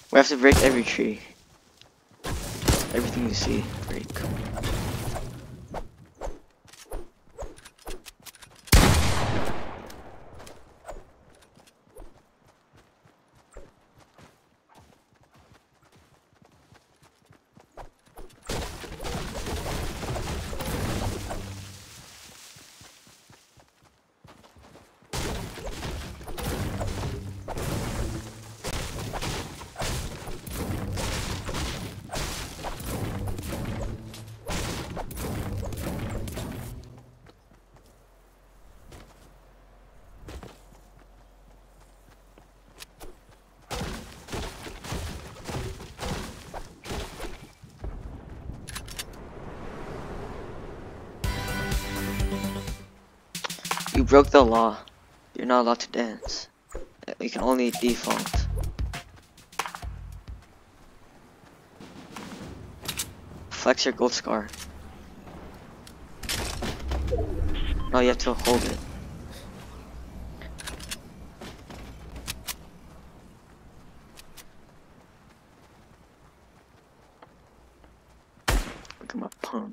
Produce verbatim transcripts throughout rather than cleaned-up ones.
We have to break every tree. Everything you see, break. You broke the law. You're not allowed to dance. You can only default. Flex your gold scar. No, you have to hold it. Look at my pump.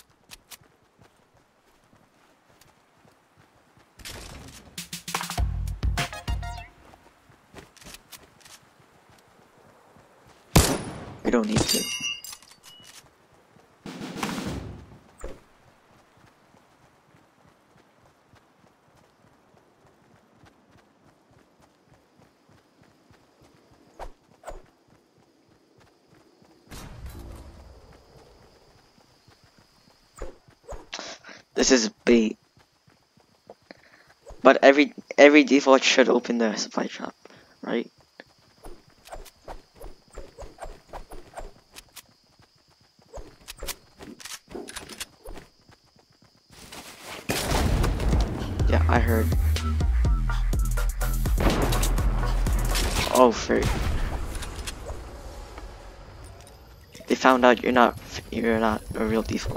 We don't need to. This is bait. But every every default should open the supply shop, right? Yeah, I heard. Oh, frick. They found out you're not you're not a real default.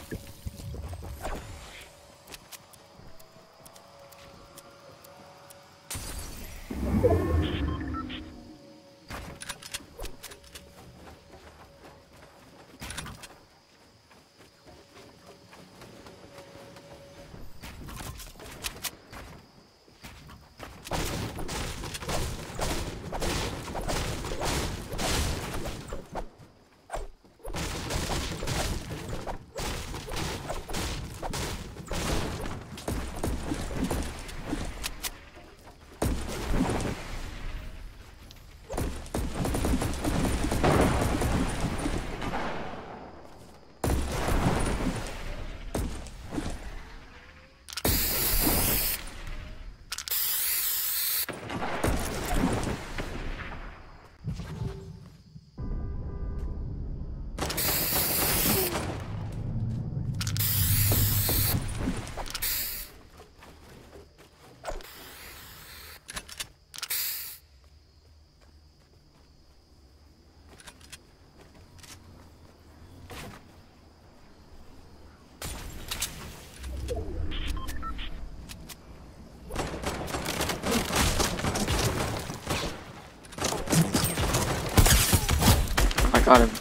I got him.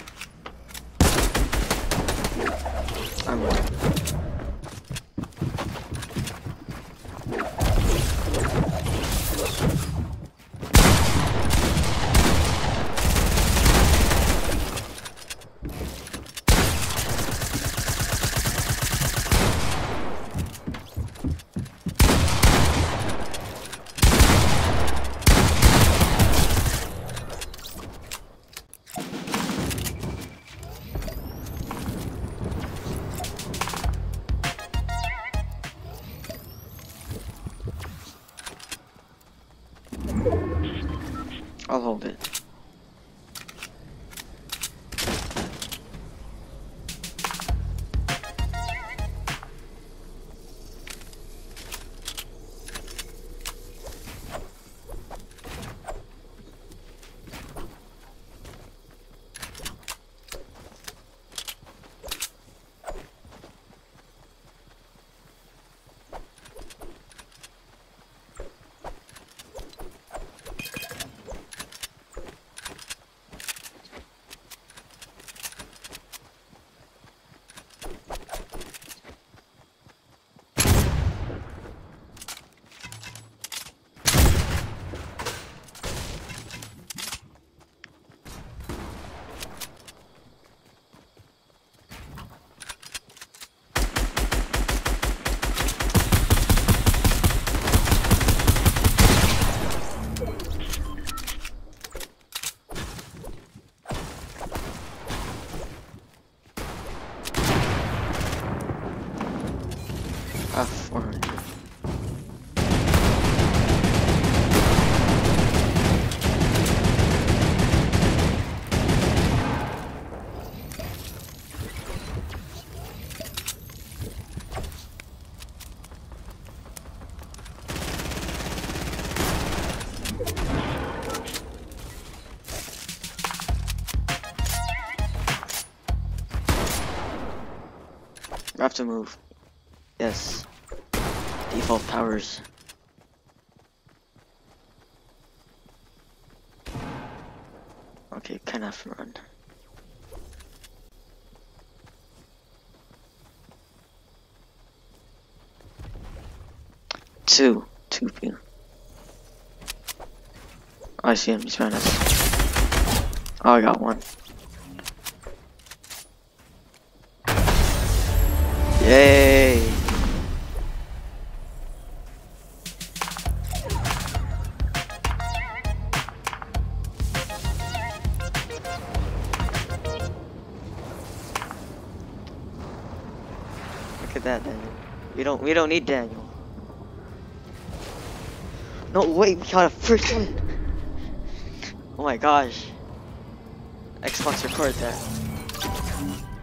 I'm right. I'll hold it. have to move. Yes. Default powers. Okay, kind of have to run. Two. Two people. Oh, I see him. He's behind us. Oh, I got one. Yay! Look at that, Daniel. We don't. We don't need Daniel. No, wait. We got a first win. Oh my gosh. Xbox record that.